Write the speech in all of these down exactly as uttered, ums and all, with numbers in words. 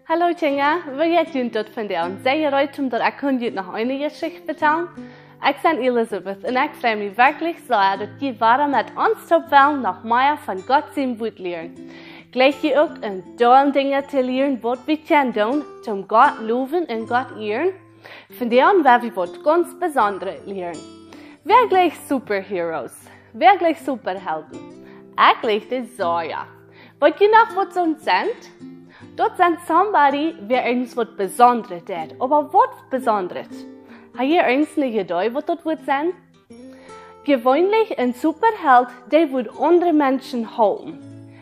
Hallo Tinga, wil jij doen dat vandaag? Zij je uit om dat ik kon je nog een geschichte vertellen? Ik ben Elisabeth en ik freue mich wirklich sehr, dat je weiter met ons op wel nog meer van God zijn woord leren. Gleich je ook een doel dingen te leren wat we kunnen doen, om God loven en God ehren. Vandaag werden we wat ganz Besonderes leren. Wirklich Superheroes, wirklich Superhelden. Ik leg dit zo ja. Weet je nog wat zo'n zijn? Dat zijn somebody wie eens wat Besonderes deed. Aber wat Besonderes? Heb je eens niet gedacht wat dat wordt zijn? Gewoonlijk een superheld die wordt andere mensen helpen.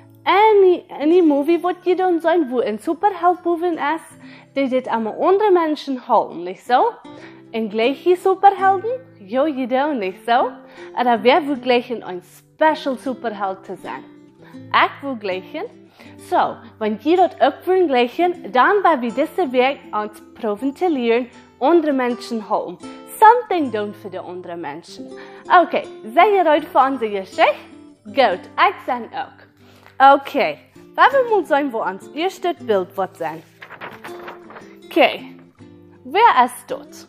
En in die movie wat je dan zijn, wo een superheld boven is, die dit aan andere mensen helpen, niet zo? En gleich je superhelden? Jo, je doet niet zo? En dan weer wil gleich een special superheld te zijn. Ik wil gleichen. So, wenn je dat ook wil gleichen, dan ben we deze week aan het proeven te leren andere mensen helpen. Something doen voor de andere mensen. Oké, okay, zijn je uit voor onze geschichte? Goed, ik ben ook. Oké, okay. We moeten zijn voor ons eerste beeld wat zijn. Oké, okay. Wer is dat?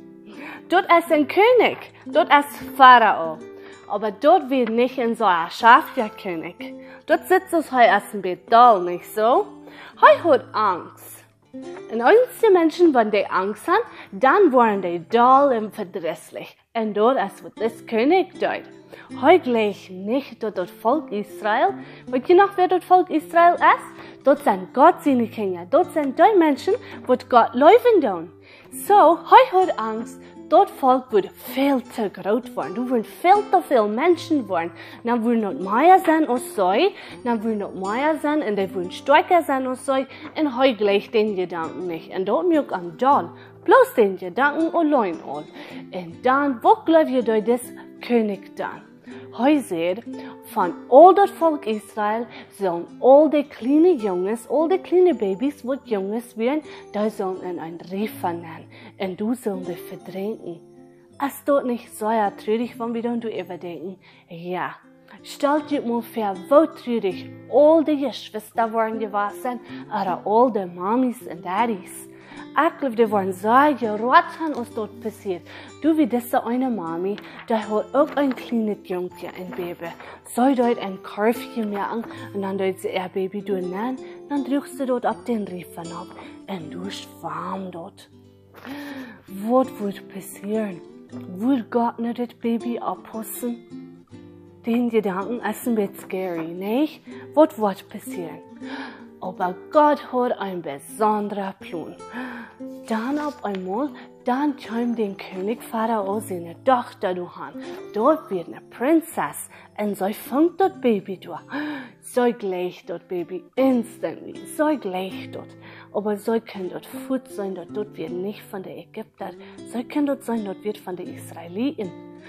Dat is een koning. Dat is Pharao. Aber dort wird nicht in so ein scharfer König. Dort sitzt es halt erst ein bisschen dull, nicht so? Hij hat Angst. Und einige Menschen, wenn die Angst haben, dann werden die dull und verdrießlich. Und dort ist, was das König tut. Hij gleich nicht dort das Volk Israel. Weißt ihr noch, wer das Volk Israel ist? Dort sind Gott seine Kinder. Dort sind die Menschen, die Gott laufen tun. So, hij hat Angst. Dat volk wordt veel te groot worden. Er worden veel te veel mensen worden. Dan worden het meer zijn als zij. Dan worden het meer zijn en die worden sterker zijn als zij. En hij gleicht den Gedanken niet. En dat moet aan dan. Bloß den Gedanken allein al. En dan, wat geloof je door dit koning dan? Hij zegt, van al dat volk Israël zullen al die kleine jongens, al die kleine baby's wat jongens werden, die zullen in een rief nemen. En du zullen die verdrängen. Ist das nicht so ja traurig, wenn wir dann darüber denken? Ja. Stellt euch mal vor, wie traurig all die Geschwister waren gewesen, oder all die Mamis und Daddies. Ich glaube, die waren so gerot, als das passiert. Du, wie diese eine Mami, die hat auch ein kleines Jungchen, ein Baby. So dort ein Korfchen machen, und dann dort sie ihr Baby durchnehmen, dann drückst du dort ab den Riefen ab, und du schwamm dort. Was wird passieren? Wird Gott nicht das Baby abhussen? Den Gedanken ist ein bisschen scary, nicht? Was wird passieren? Aber Gott hat einen besonderen Plan. Dann auf einmal, dann kam den König Pharao seine Tochter durch. Dort wird eine Prinzessin und sie fängt das Baby durch. Sie gleicht das Baby instantly. Sie gleicht dort. Aber sie können dort Fuß sein, dort, dort wird nicht von den Ägyptern. Sie können dort sein, dort wird von den Israeliten.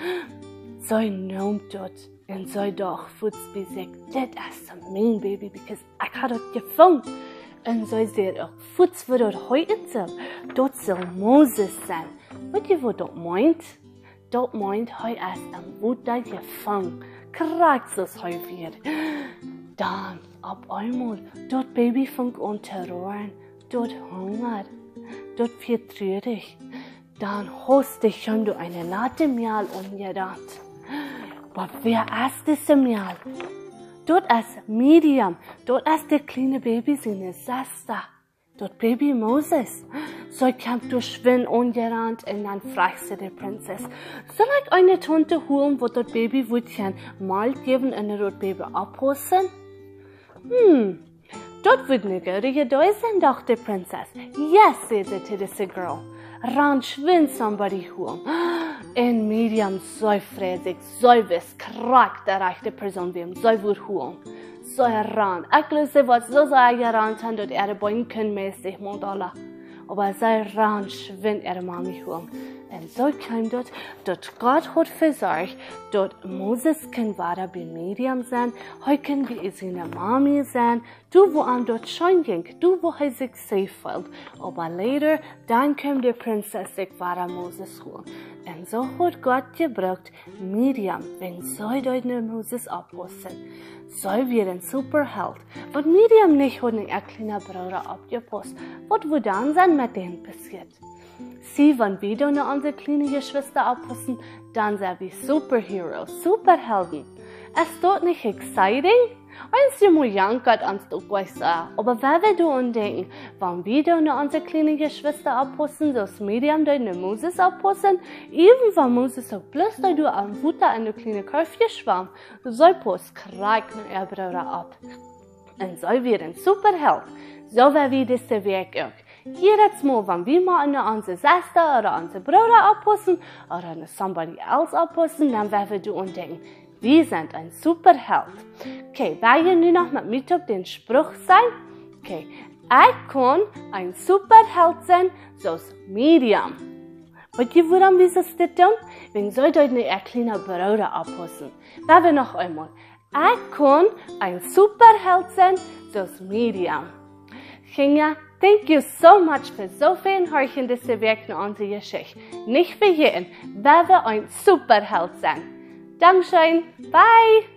Sie nimmt dort. Und sie doch Fuß besagt, das ist mein Baby, because ich habe das gefunden. Und sie sagt auch, Fuß wird dort heute soll. Dort soll Moses sein. Weißt ihr, was das meint? Das meint, er ist am Wunder gefangen. Krass, das er wird. Dann, auf einmal, das Baby fängt an zu rohren. Dort hungert. Dort wird traurig. Dann hast du schon eine Latte Mehl umgedacht. Aber wer ist diese Mehl? Dort ist Miriam. Dort ist der kleine Baby seine Schwester. Dort Baby Moses. So kommt durch Schwinn angerannt und dann fragt sie die Prinzessin, soll ich eine Tante holen, wo dort Baby Wutchen mal geben und dort Baby abhussen? Hm, dort wird eine gute da sein, dachte die Prinzessin. Yes, said sie to this girl. Ran schwind somebody holen. Und Miriam so fräsig, so wiss, krack der rechte Person wie ihm, so wird holen. So ran. Ich glaube, sie wird so sehr gerannt haben, dass ihre Beine können mäßig mal da. Aber sie ran schwind ihre Mami holen. Und so kam dort, dort Gott hat versorgt, dort Moses kann weiter bei Miriam sein, heute kann bei seiner Mami sein, du wo an dort schon ging, du wo er sich safe fühlt. Aber leider, dann kam die Prinzessin weiter Moses holen. Und so hat Gott gebraucht Miriam, wenn sie dort Moses abhussen. so wie ein Superheld. Was Miriam nicht hat ihr kleiner Bruder abgepasst, was wo dann sein mit denen passiert. Sie, wenn wir dann unsere kleine Geschwister abpassen, dann sind wir Superheroes, Superhelden. Es tut nicht exciting? Eins du mal jankert ans du gleich sagen. Aber wenn wir da denken, wenn wir dann unsere kleine Geschwister abpassen, so das Medium dann Moses abpassen, even wenn Moses so bloß da du am Futter eine kleine Köpfchen schwamm, so passt kriegt ihr Bruder ab. Und so wird ein Superheld. So wie wir das Werk auch. Jedes Mal, wenn wir mal an unsere Schwester oder unsere Bruder abpassen oder an somebody else abpassen, dann werden wir da denken, wir sind ein Superheld. Okay, wer ihr nun noch mit mir auf den Spruch sein? Okay, ich kann ein Superheld sein, so als Medium. Wollt ihr, warum wir das tun? Wenn soll dort nicht ein kleiner Bruder abpassen. Wer wir noch einmal? Ich kann ein Superheld sein, so als Medium. Kinga, thank you so much für so viel Horchen, dass ihr Werk in unsere Geschichte. Nicht vergessen, wer wir ein Superheld sein. Dankeschön. Bye.